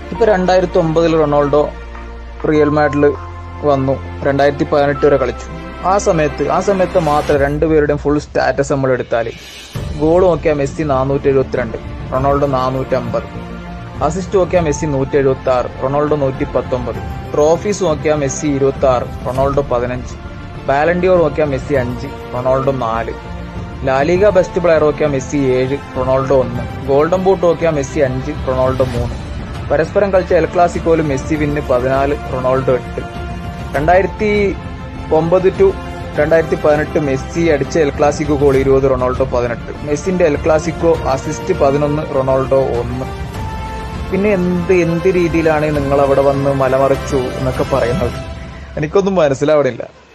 ഇപ്പൊ 2009 Ronaldo real മാഡ്രിഡിൽ വന്നു. 2018 വരെ കളിച്ചു. ആ സമയത്ത് മാത്രം രണ്ടുപേരുടെയും ഫുൾ സ്റ്റാറ്റസ് നമ്മൾ എടുത്താൽ ഗോൾ നോക്കിയാൽ മെസ്സി 472, റൊണാൾഡോ 450. അസിസ്റ്റ് നോക്കിയാൽ മെസ്സി 176, റൊണാൾഡോ 119. ട്രോഫീസ് നോക്കിയാൽ മെസ്സി 26, റൊണാൾഡോ 15. ബാലൻഡിയോർ നോക്കിയാൽ Messi 5, Ronaldo 4. La Liga best player നോക്കിയാൽ മെസ്സി 7, റൊണാൾഡോ 1. ഗോൾഡൻ ബൂട്ട് നോക്കിയാൽ മെസ്സി 5, റൊണാൾഡോ 3. പരസ്പരം കളിച്ച എൽ ക്ലാസിക്കോയിൽ Messi win 14, Ronaldo 8. 2009 to 2018 Messi അടിച്ച എൽ ക്ലാസിക്കോ ഗോൾ 20, റൊണാൾഡോ 18. മെസ്സിന്റെ എൽ ക്ലാസിക്കോ അസിസ്റ്റ് 11, റൊണാൾഡോ 1. പിന്നെ എന്ത് രീതിയിലാണ് നിങ്ങൾ അവിടെ വന്ന് മലമറിച്ചു എന്നൊക്കെ പറയുന്നത്? എനിക്കൊന്നും മനസ്സിലാവണില്ല.